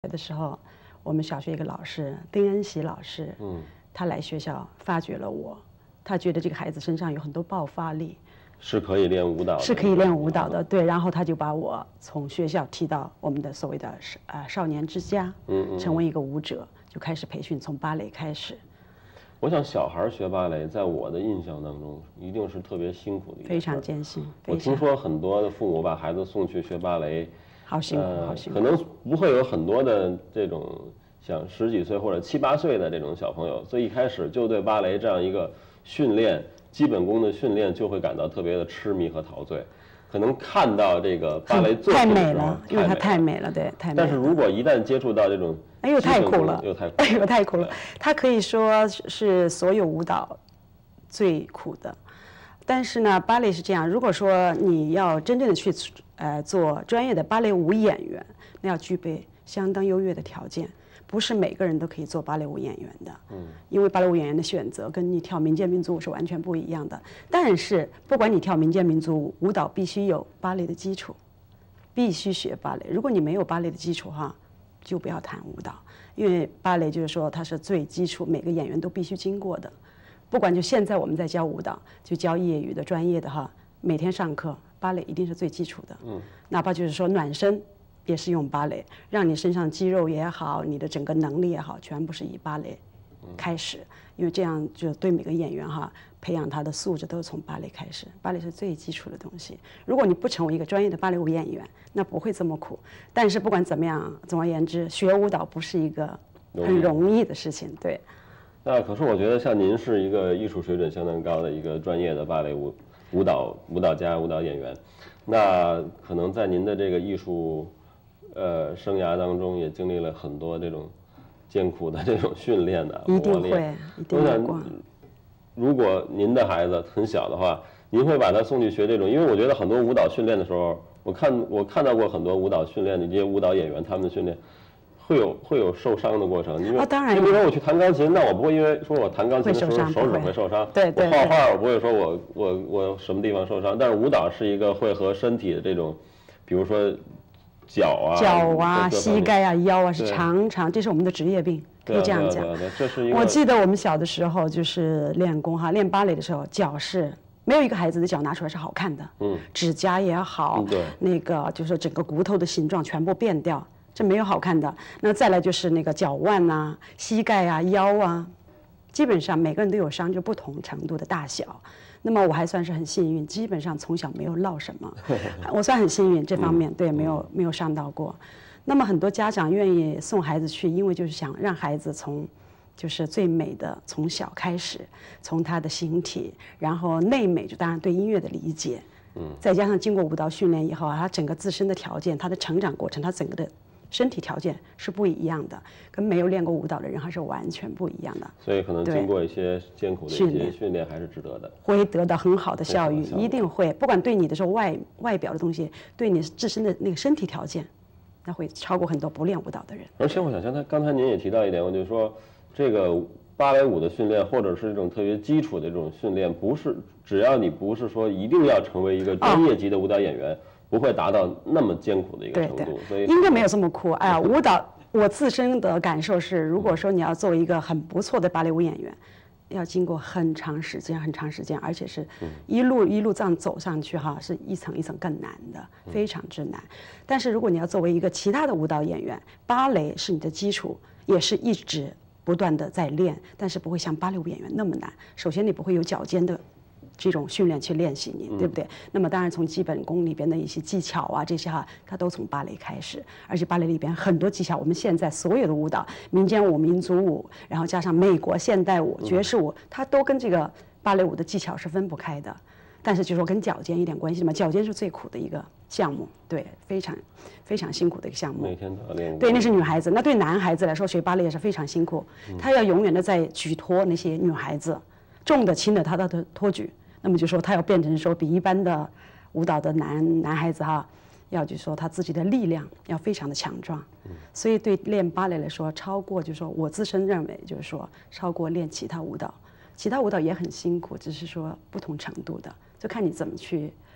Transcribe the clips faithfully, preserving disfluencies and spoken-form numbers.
的时候，我们小学一个老师丁恩喜老师，嗯，他来学校发掘了我，他觉得这个孩子身上有很多爆发力， 是可以练舞蹈的， 是可以练舞蹈的，对。然后他就把我从学校提到我们的所谓的呃少年之家，嗯嗯，成为一个舞者，就开始培训，从芭蕾开始。 我想小孩学芭蕾，在我的印象当中，一定是特别辛苦的一件事， 非常艰辛。 我听说很多的父母把孩子送去学芭蕾。 好辛苦，好辛苦。 可能不会有很多的这种像十几岁或者七八岁的这种小朋友，所以一开始就对芭蕾这样一个训练基本功的训练就会感到特别的痴迷和陶醉。可能看到这个芭蕾作品的时候， 太美了，因为它太美了，对，太美了。 但是如果一旦接触到这种， 哎呦太苦了， 又太苦， 哎呦太苦了。它可以说是所有舞蹈最苦的。但是呢，芭蕾是这样，如果说你要真正的去呃做专业的芭蕾舞演员，那要具备相当优越的条件，不是每个人都可以做芭蕾舞演员的。嗯，因为芭蕾舞演员的选择跟你跳民间民族舞是完全不一样的。但是不管你跳民间民族舞，舞蹈必须有芭蕾的基础，必须学芭蕾。如果你没有芭蕾的基础哈，就不要谈舞蹈，因为芭蕾就是说它是最基础，每个演员都必须经过的。不管就现在我们在教舞蹈，就教业余的、专业的哈，每天上课，芭蕾一定是最基础的。嗯，哪怕就是说暖身，也是用芭蕾，让你身上肌肉也好，你的整个能力也好，全部是以芭蕾开始，因为这样就对每个演员哈，培养他的素质都是从芭蕾开始。芭蕾是最基础的东西。如果你不成为一个专业的芭蕾舞演员，那不会这么苦。但是不管怎么样，总而言之，学舞蹈不是一个很容易的事情，对。 那可是我觉得像您是一个艺术水准相当高的一个专业的芭蕾舞舞蹈舞蹈家、舞蹈演员，那可能在您的这个艺术呃生涯当中也经历了很多这种艰苦的这种训练的磨练。一定会，一定会过。 如果您的孩子很小的话，您会把他送去学这种？因为我觉得很多舞蹈训练的时候，我看我看到过很多舞蹈训练的这些舞蹈演员他们的训练。会有会有受伤的过程，因为哦，当然， 你比如说我去弹钢琴，那我不会因为说我弹钢琴的时候手指会受伤， 对对。 我画画我不会说我我我什么地方受伤，但是舞蹈是一个会和身体的这种，比如说脚啊、 脚啊、膝盖啊、腰啊是常常，这是我们的职业病，可以这样讲。 这是一个。 我记得我们小的时候就是练功哈，练芭蕾的时候，脚是没有一个孩子的脚拿出来是好看的，嗯，指甲也好， 对， 那个就是整个骨头的形状全部变掉。这没有好看的，那再来就是那个脚腕啊、膝盖啊、腰啊，基本上每个人都有伤，就不同程度的大小。那么我还算是很幸运，基本上从小没有落什么，我算很幸运这方面，对，没有没有伤到过。那么很多家长愿意送孩子去，因为就是想让孩子从就是最美的从小开始，从他的形体，然后内美就当然对音乐的理解，嗯，再加上经过舞蹈训练以后啊，他整个自身的条件，他的成长过程，他整个的身体条件是不一样的，跟没有练过舞蹈的人还是完全不一样的。 所以可能经过一些艰苦的一些训练还是值得的， 会得到很好的效益，一定会。不管对你的说外外表的东西，对你自身的那个身体条件，那会超过很多不练舞蹈的人。 而且我想，刚才刚才您也提到一点，我就说这个芭蕾舞的训练，或者是这种特别基础的这种训练，不是只要你不是说一定要成为一个专业级的舞蹈演员。哦，不会达到那么艰苦的一个程度，所以应该没有这么苦。哎呀，舞蹈我自身的感受是，如果说你要作为一个很不错的芭蕾舞演员，要经过很长时间、很长时间，而且是一路一路这样走上去哈，是一层一层更难的，非常之难。但是如果你要作为一个其他的舞蹈演员，芭蕾是你的基础，也是一直不断的在练，但是不会像芭蕾舞演员那么难。首先你不会有脚尖的这种训练去练习你，对不对？那么当然从基本功里边的一些技巧啊，这些哈，它都从芭蕾开始，而且芭蕾里边很多技巧，我们现在所有的舞蹈，民间舞、民族舞，然后加上美国现代舞、爵士舞，它都跟这个芭蕾舞的技巧是分不开的。但是就说跟脚尖一点关系嘛，脚尖是最苦的一个项目，对，非常非常辛苦的一个项目。 每天都要练。 对，那是女孩子，那对男孩子来说学芭蕾也是非常辛苦，他要永远的在举托那些女孩子，重的轻的他都托举。那么就说他要变成说比一般的舞蹈的男男孩子哈，要就说他自己的力量要非常的强壮，所以对练芭蕾来说，超过就是说我自身认为就是说超过练其他舞蹈，其他舞蹈也很辛苦，只是说不同程度的，就看你怎么去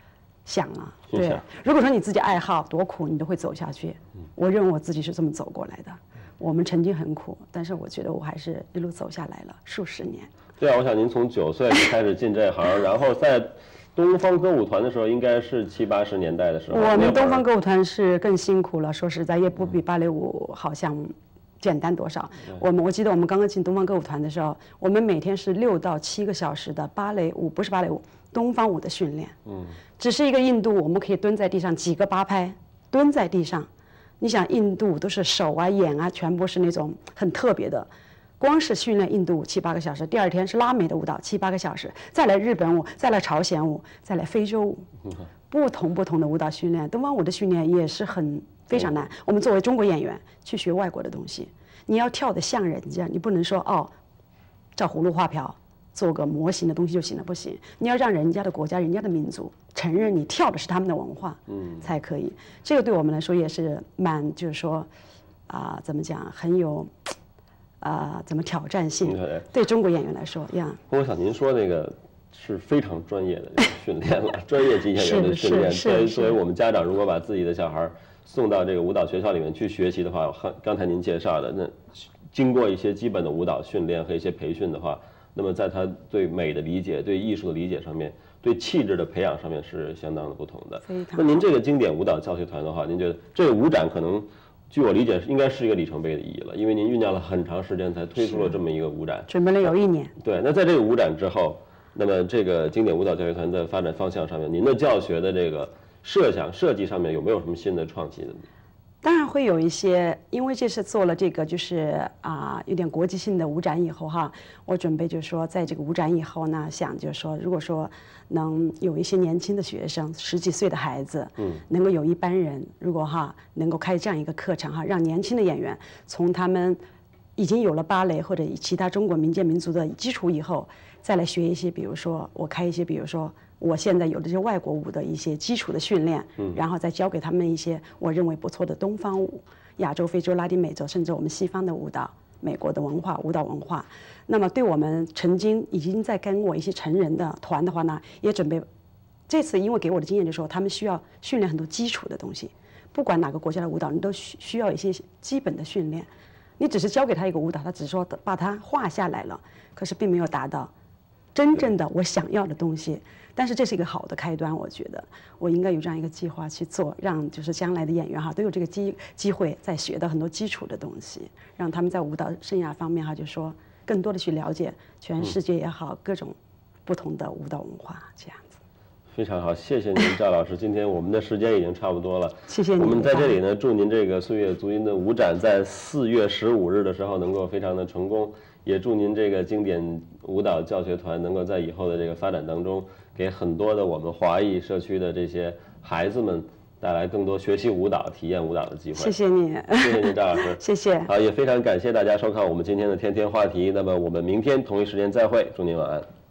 想了。对，如果说你自己爱好多苦，你都会走下去。我认为我自己是这么走过来的。我们曾经很苦，但是我觉得我还是一路走下来了数十年。 对啊，我想您从九岁就开始进这行，然后在东方歌舞团的时候，应该是七八十年代的时候。 我们东方歌舞团是更辛苦了，说实在也不比芭蕾舞好像简单多少。我们我记得我们刚刚进东方歌舞团的时候，我们每天是六到七个小时的芭蕾舞，不是芭蕾舞，东方舞的训练。嗯，只是一个印度，我们可以蹲在地上几个八拍，蹲在地上。你想印度都是手啊眼啊全部是那种很特别的，光是训练印度舞七八个小时，第二天是拉美的舞蹈七八个小时，再来日本舞，再来朝鲜舞，再来非洲舞，不同不同的舞蹈训练。东方舞的训练也是很非常难。我们作为中国演员去学外国的东西，你要跳得像人家，你不能说哦照葫芦画瓢做个模型的东西就行了，不行，你要让人家的国家、人家的民族承认你跳的是他们的文化，嗯，才可以。这个对我们来说也是蛮，就是说，啊、呃，怎么讲，很有，啊、呃，怎么挑战性？对中国演员来说，呀。 我想您说那个是非常专业的这个训练了，专业级演员的训练。作为作为我们家长，如果把自己的小孩送到这个舞蹈学校里面去学习的话，刚才您介绍的那，经过一些基本的舞蹈训练和一些培训的话。那么在他对美的理解、对艺术的理解上面、对气质的培养上面是相当的不同的。那您这个经典舞蹈教学团的话，您觉得这个舞展可能，据我理解应该是一个里程碑的意义了，因为您酝酿了很长时间才推出了这么一个舞展， 准备了有一年。 对，那在这个舞展之后，那么这个经典舞蹈教学团在发展方向上面，您的教学的这个设想设计上面有没有什么新的创新？ 当然会有一些，因为这是做了这个就是啊、呃、有点国际性的舞展以后哈，我准备就是说在这个舞展以后呢，想就是说如果说能有一些年轻的学生，十几岁的孩子，嗯，能够有一班人，如果哈能够开这样一个课程哈，让年轻的演员从他们已经有了芭蕾或者其他中国民间民族的基础以后，再来学一些，比如说我开一些，比如说。我现在有的这些外国舞的一些基础的训练，嗯，然后再教给他们一些我认为不错的东方舞、亚洲、非洲、拉丁美洲，甚至我们西方的舞蹈、美国的文化、舞蹈文化。那么对我们曾经已经在跟我一些成人的团的话呢，也准备这次因为给我的经验就是说，他们需要训练很多基础的东西，不管哪个国家的舞蹈，你都需需要一些基本的训练。你只是教给他一个舞蹈，他只是说把它画下来了，可是并没有达到真正的我想要的东西。但是这是一个好的开端，我觉得我应该有这样一个计划去做，让就是将来的演员哈都有这个机机会再学到很多基础的东西，让他们在舞蹈生涯方面哈就说更多的去了解全世界也好、嗯、各种不同的舞蹈文化这样子。 非常好，谢谢您赵老师。今天我们的时间已经差不多了， 谢谢您。 我们在这里呢，祝您这个岁月足音的舞展在四月十五日的时候能够非常的成功，也祝您这个经典舞蹈教学团能够在以后的这个发展当中。给很多的我们华裔社区的这些孩子们带来更多学习舞蹈、体验舞蹈的机会。 谢谢你， 谢谢您，赵老师。 谢谢。 好，也非常感谢大家收看我们今天的天天话题。那么我们明天同一时间再会，祝您晚安。